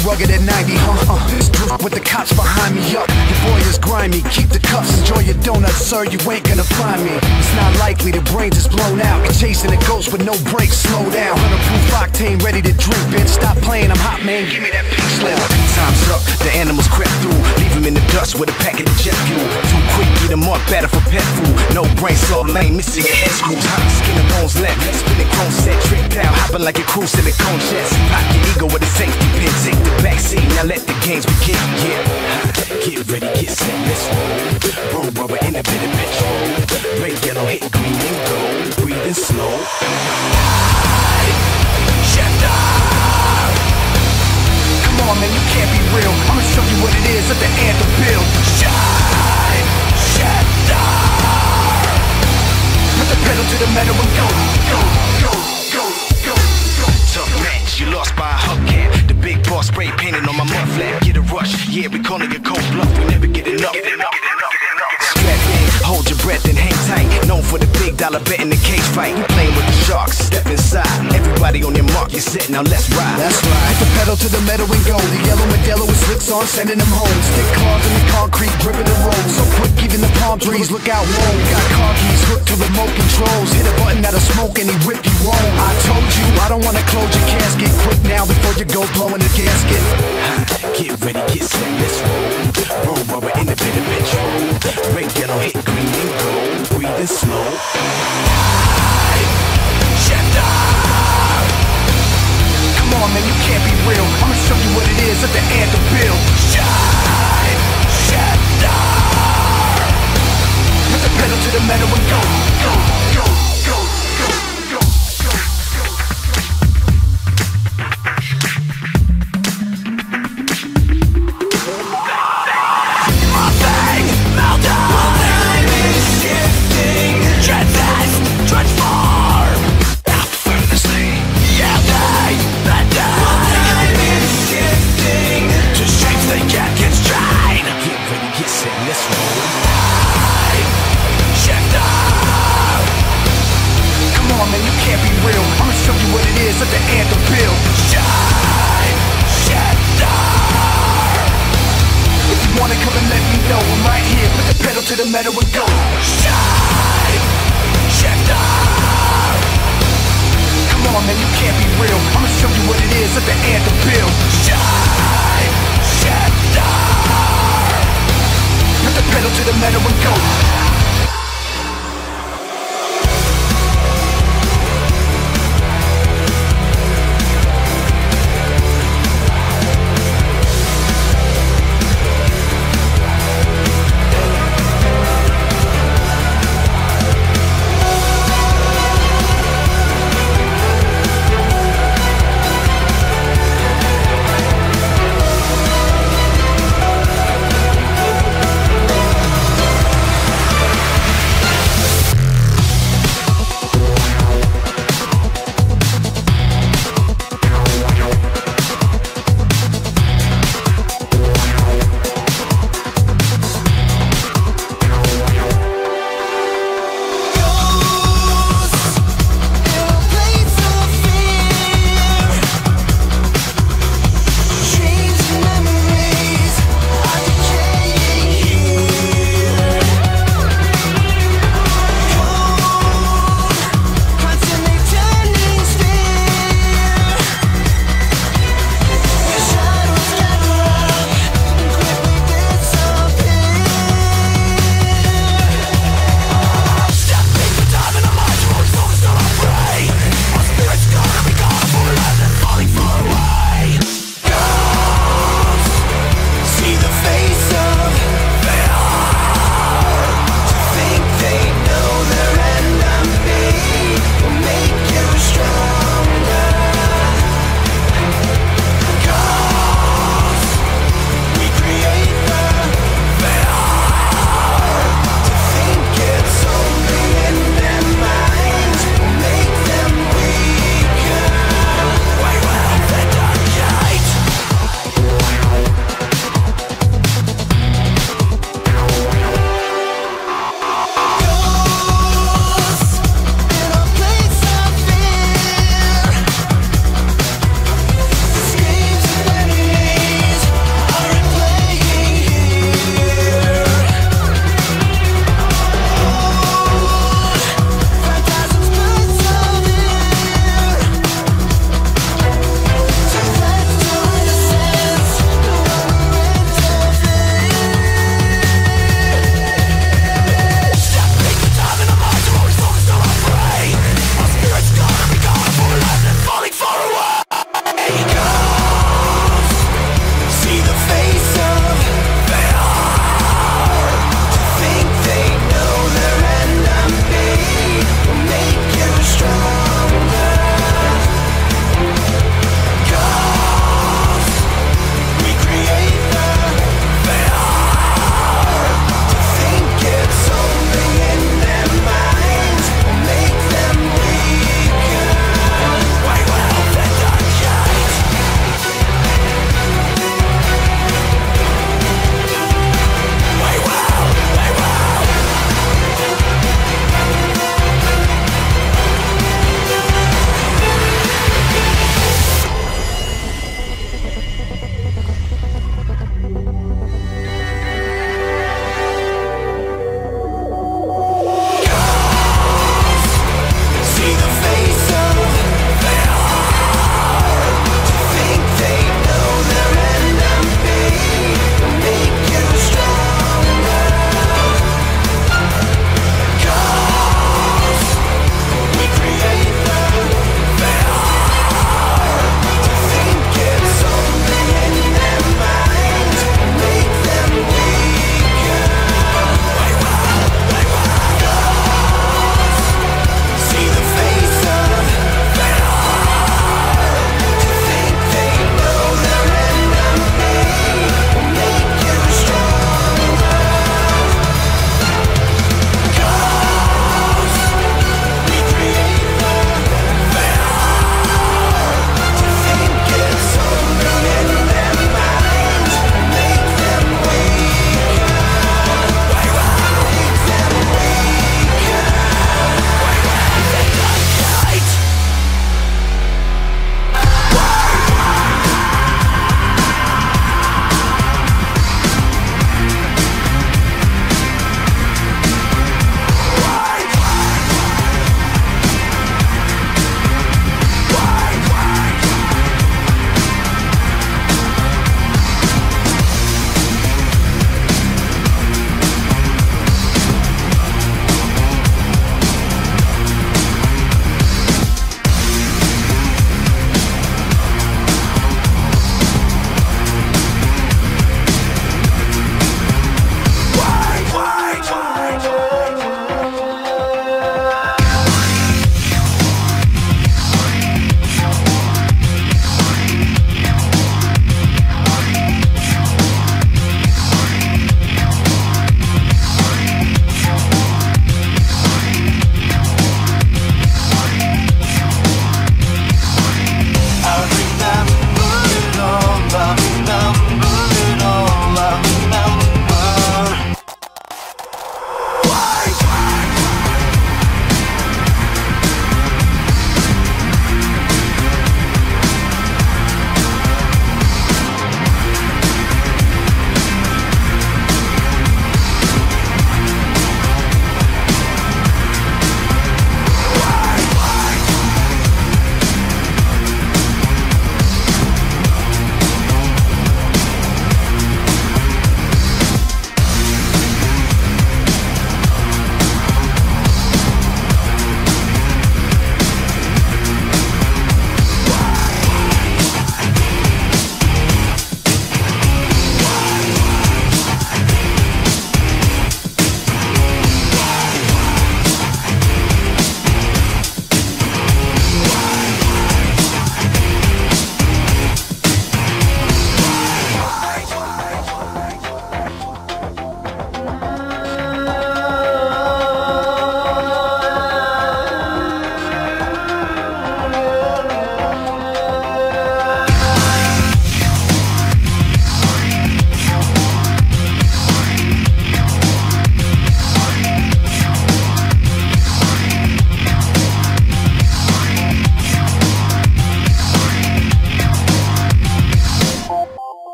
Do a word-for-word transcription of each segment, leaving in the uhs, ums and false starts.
rugged at ninety, huh? Uh, with the cops behind me, up. Your boy is grimy, keep the cuffs, enjoy your donut, sir, you ain't gonna find me. It's not likely, the brains is blown out. You're chasing a ghost with no brakes, slow down. Hundred-proof octane, ready to drink, bitch. Stop playing, I'm hot, man, give me that pink slip. Time's up, the animals crept through. Leave him in the dust with a packet of jet fuel. Too quick, get him up, better for pet food. No brain, so lame, missing your head screws. Hot skin and bones left, spinning chrome set, tricked out, hopping like a cruise silicone chest. Pop your ego with a safety pin, take the backseat, now let the games begin. Yeah, get ready, get set, let's roll. Roll rubber in a bit of petrol. Red, yellow, hit green and gold. Breathing slow. Shifter. Come on, man, you can't be real. I'ma show you what it is at the anthem build. Shine, shifter. Put the pedal to the metal and go, go, go, go, go, go. Tough match, you lost by a hubcap. The big boss spray painted on my mud flap. Get a rush, yeah, we calling it cold bluff. We never get enough. Get enough. Strap in, hold your breath and hang tight. Known for the big dollar bet in the cage fight. You playing with the sharks, step inside. Everybody on your mark, you're set, now let's ride. That's right. Put the pedal to the metal and go. The yellow Modelo with slicks on, sending them home. Stick claws in the concrete, gripping the road. So quick, even the palm trees look out low. Got car keys hooked to remote controls. Hit a button that'll smoke and he rip you home. I told you, I don't wanna close your casket. Quick now before you go blowing the gasket. Get ready, get set, let's roll. Roll rubber in the bit of petrol. Red, yellow, hit green and gold. Breathing slow. Shifter. Come on, man, you can't be real. I'ma show you what it is at the anthem build. Shine, shifter. Put the pedal to the metal and go, go, go, go, go, go, go, Moving, melting. Time is shifting. Tread fast, transform. Effortlessly. Yeah, they, that time is shifting. To shapes they can't constrain. Get ready, get set, let's roll. Shifter. Come on, man, you can't be real. I'ma show you what it is at the anthem build. Shine, shifter. If you wanna come and let me know, I'm right here. Put the pedal to the metal and go. Shine, shifter. Come on, man, you can't be real. I'ma show you what it is at the anthem build. Shine, shifter. Put the pedal to the metal and go.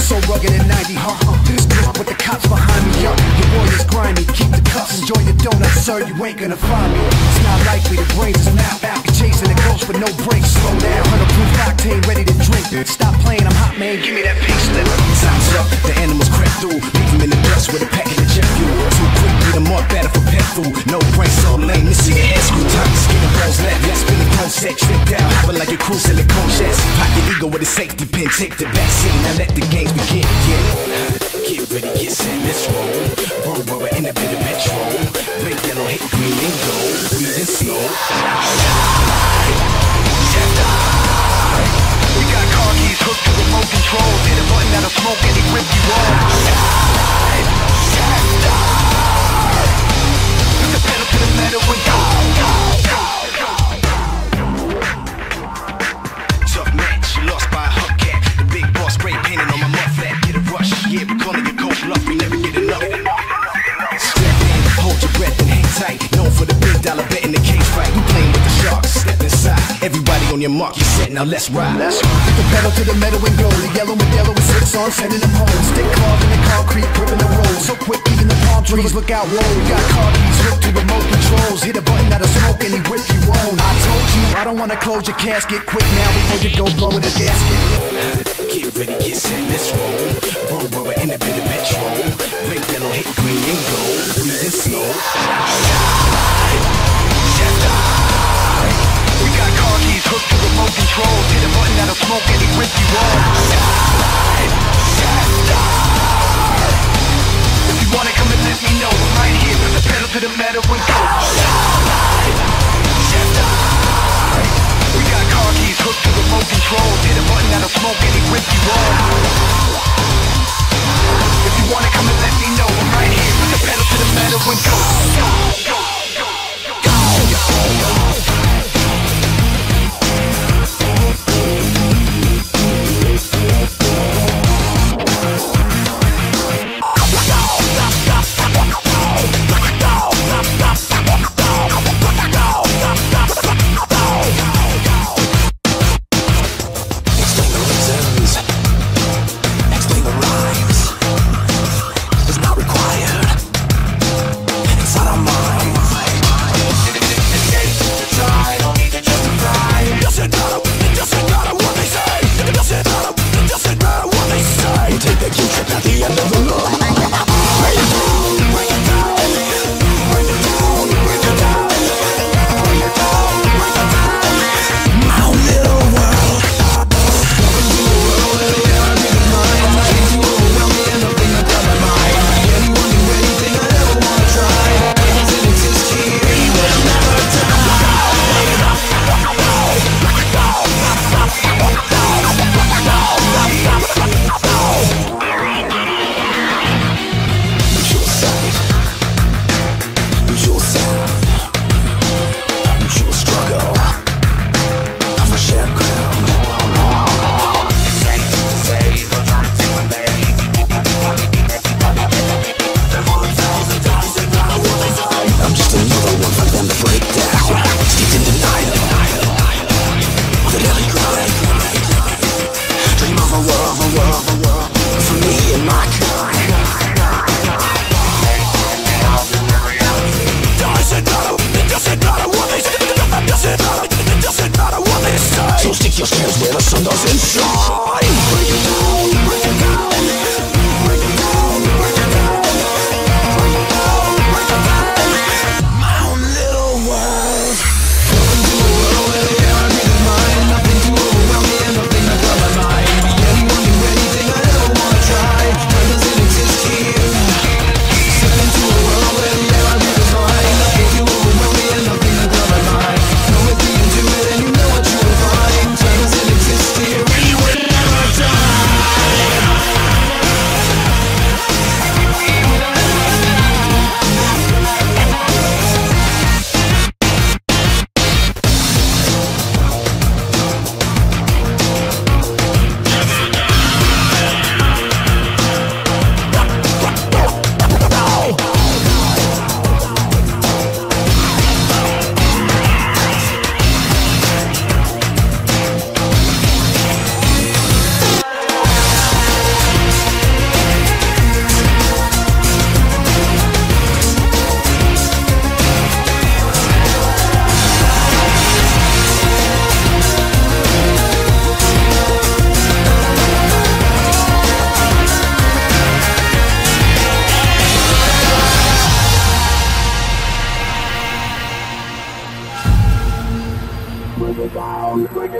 so rugged at ninety, huh? This grip with the cops behind me, yo. Your boy is grimy, keep the cuffs, enjoy your donuts, sir, you ain't gonna find me. It's not likely, the brains is mapped out. You're chasing the ghost with no brakes, slow down. Hundred proof octane, ready to drink. Stop playing, I'm hot, man, give me that pink slip. Time's up, the animals crept through. Leave them in the dust with a pack of the jet fuel. Too quick, beat them up, better for pet food. No brain, so lame, this see your head screw. Time to skin the balls left, let's spin the chrome set. Tripped out, hopping like a crew, silicone chest. Pop your ego with a safety pin, take the back seat. Now let the games begin, yeah. Get ready, get set, let's roll. Roll, roll, we're in a bit of metro. Red, yellow, hit green and gold. Breathing slow. We got car keys hooked to remote control. Hit a button that'll smoke any grip you want. Put the pedal to the metal and go, go, go, go. Tough match, you lost by a hubcap. The big boss spray painting on my muffler. Get a rush, yeah, we calling it cold bluff. We never get enough. Step in, hold your breath and hang tight. Known for the big dollar bet in the cage fight. We playing with the sharks, step inside. Everybody on your mark, you set, now let's ride. Let's ride. Put the pedal to the metal and go. The yellow Modelo with six on, sending them home. Stick carved in the concrete, gripping the road. So quick, even the palm trees look out, whoa. We got car keys hooked to remote controls. Hit a button that'll smoke any whip you own. I told you, I don't wanna close your casket. Quick now before you go blowing the gasket. Get ready, get set, let's roll. Roll, roll, we're in a bit of metro. Red, yellow, hit green and gold. Breathing slow. We got car keys hooked to remote controls. Hit a button that'll smoke any grip you want. If you wanna come and let me know, I'm right here. Put the pedal to the metal and go. We got car keys hooked to remote controls. Hit a button that'll smoke any grip you want. If you wanna come and let me know, I'm right here. Put the pedal to the metal and go. Go, go, go, go, go.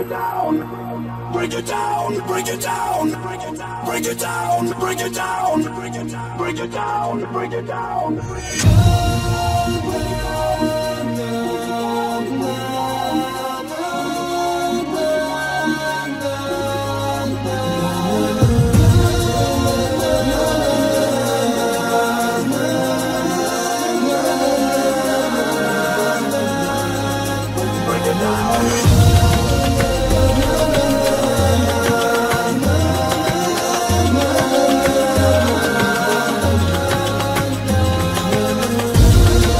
Break it down, break it down, break it down, break it down, break it down, break it down, break it down, break it down, break it down.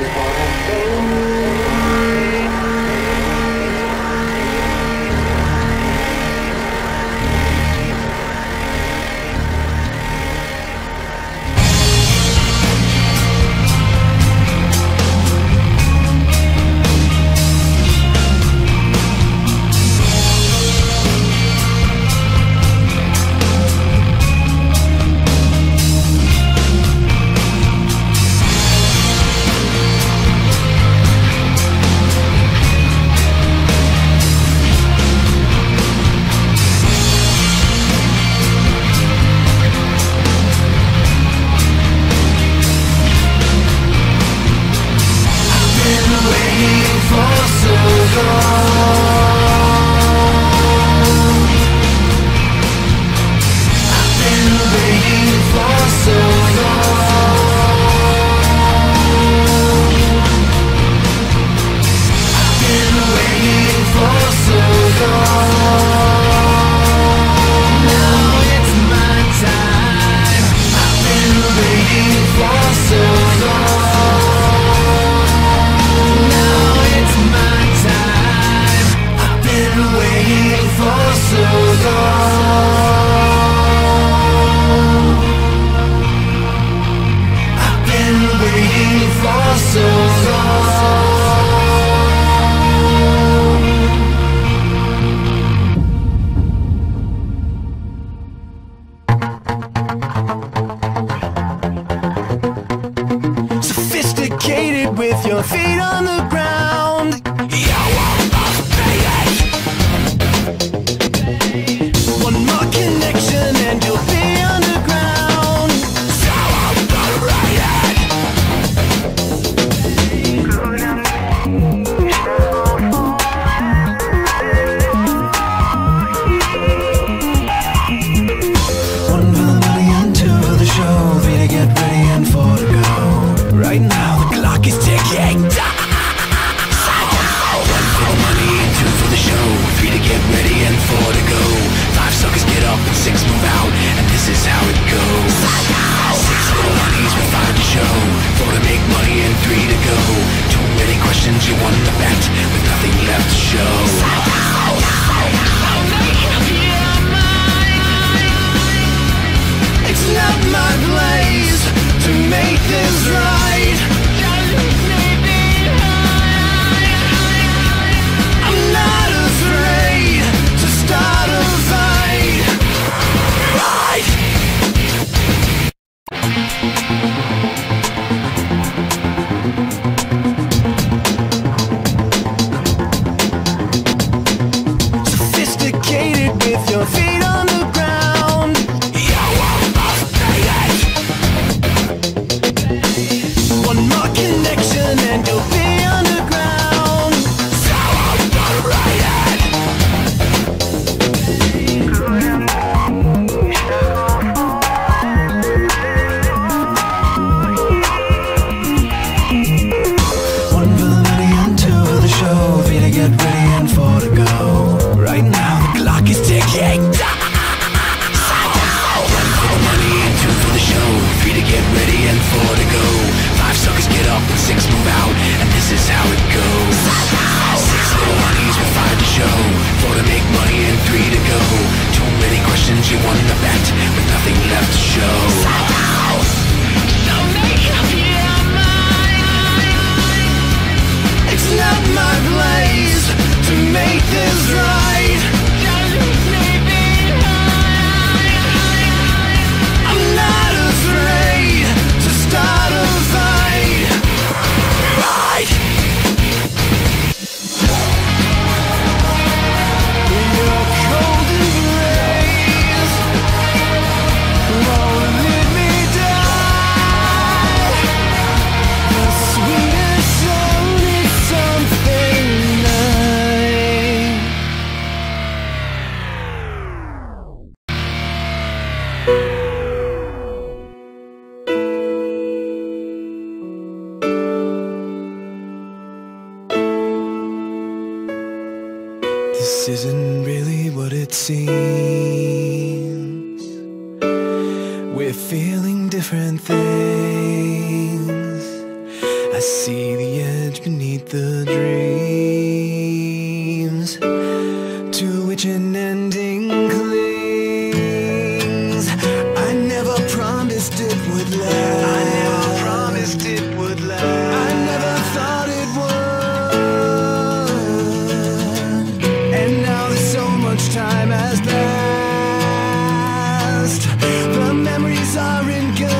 With your feet on the ground, you almost made it. One more connection and you'll be underground. So overrated. One for the money and two for the show. Three to get ready and four to go. Right now the clock is ticking. One for the money, two for the show. Three to get ready and four to go. Five suckers get up and six move out, and this is how it goes. Six little honeys with five to show. Four to make money and three to go. Too many questions, you won the bet with nothing left to show. It's not my place to make this right. I'm not afraid to start a fight. Right. Sophisticated with your feet on the ground. You almost made it. One more connection and you'll be underground. So overrated. One for the money and two for the show. Three to get ready and four to go. Right now the clock is ticking. One for the money and two for the show. Three to get ready and four to go. Five suckers get up and six move out, and this is how it goes. Six little honeys with five to show. Four to make money and three to go. Too many questions, you won the bet with nothing left to show. So make up your mind. It's not my place to make this right. I'm not afraid to start a fight. Right. Your cold embrace won't let me die. The sweetest soul is something nice. This isn't really what it seems. We're feeling different things. I see the edge beneath the dreams to which an ending clings. I never promised it would last. I never promised it would last. I never thought it would. And now that so much time has passed, the memories aren't good.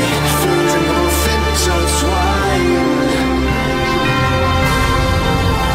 Feel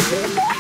We'll be right back.